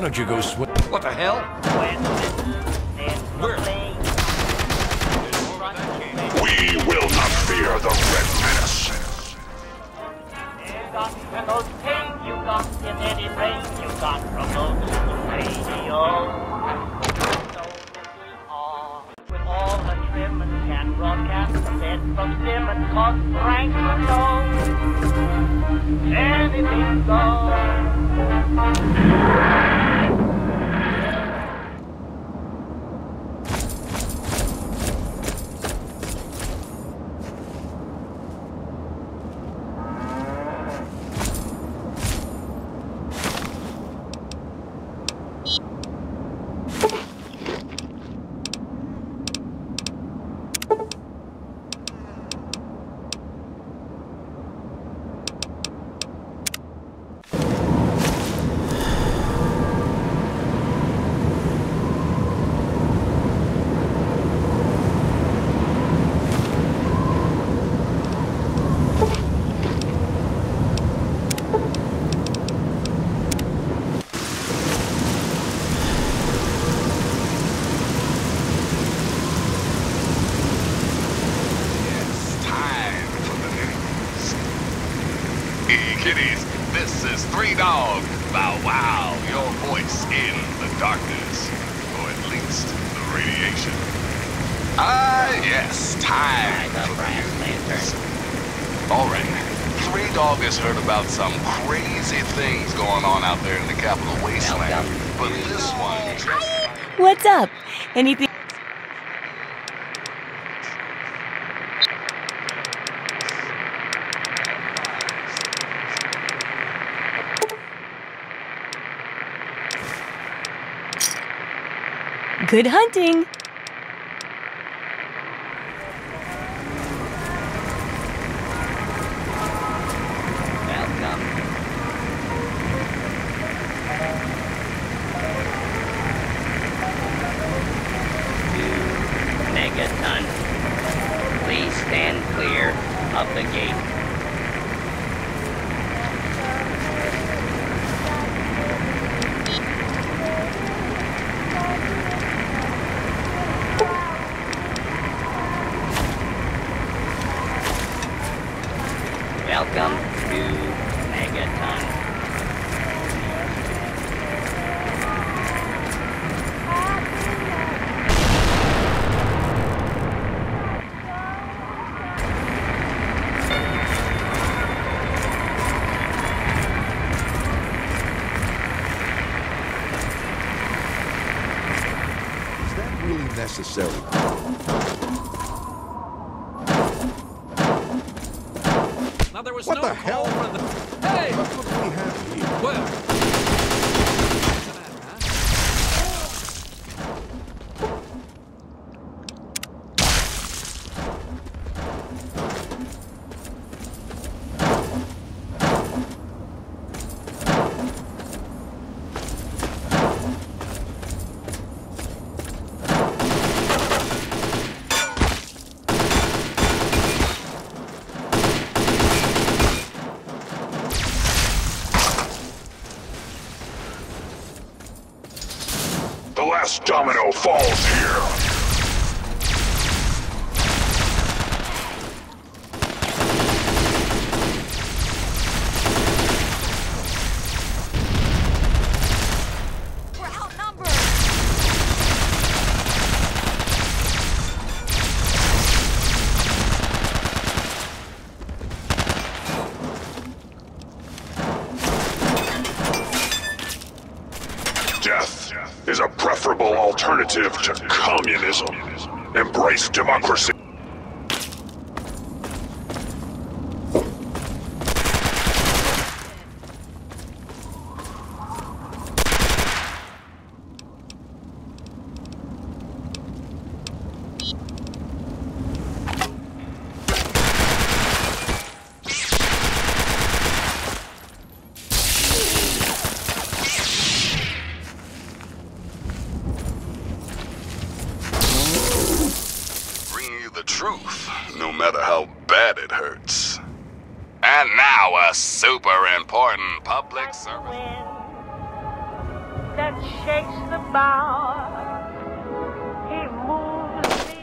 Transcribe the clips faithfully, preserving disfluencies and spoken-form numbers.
don't you go swim? What the hell? Where? We will not fear the Red Menace. You got from those pain you got in any rain you got from those radio. With all the trim and can broadcast the bed from Sim and cause Frank to know. Anything goes. Kitties, this is Three Dog. Bow wow, your voice in the darkness, or at least the radiation. Ah, yes, time for the news. All right, Three Dog has heard about some crazy things going on out there in the Capital Wasteland, but this one just... What's up? Anything? Good hunting! Welcome. To Megaton. Please stand clear of the gate. Welcome to Megaton. Is that really necessary? Now there was What no the call hell? for the... Hey! Look what we have here. Well... The last domino falls here. We're outnumbered! Death is a preferable alternative to communism. Embrace democracy. The truth, no matter how bad it hurts. And now a super important public service. That shakes the bough. He moves me.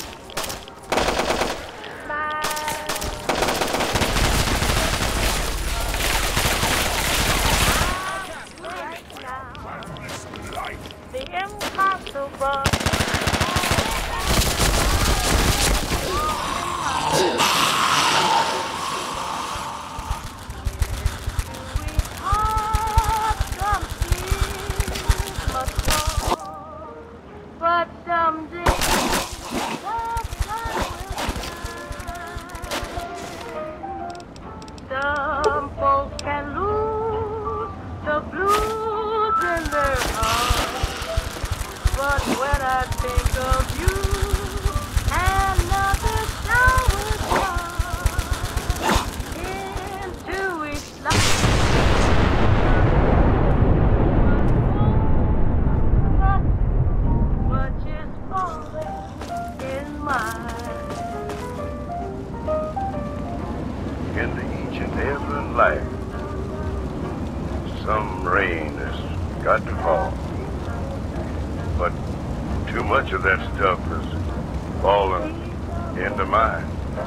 The impossible. But someday the sun will shine. Some folks can lose the blues in their hearts. But when I think of you, another shower comes into each life. Much is falling in mine. Into each and every life, some rain has got to fall. But too much of that stuff has fallen into mine.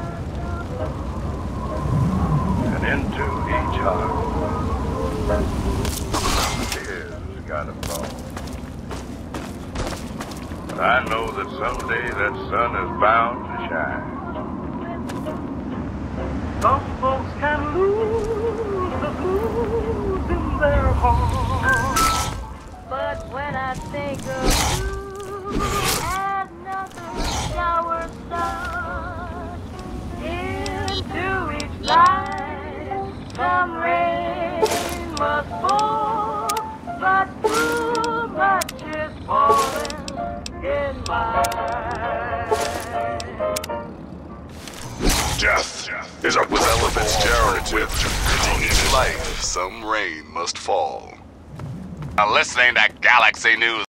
And into each heart, tears has got to fall. But I know that someday that sun is bound to shine. Some folks can lose the blues in their hearts. But when I think of you, another shower starts into each life. Some rain must fall, but too much is falling in mine. Death is a With elephants alternative to Into communism. each life, some rain must fall. Now listening to Galaxy News.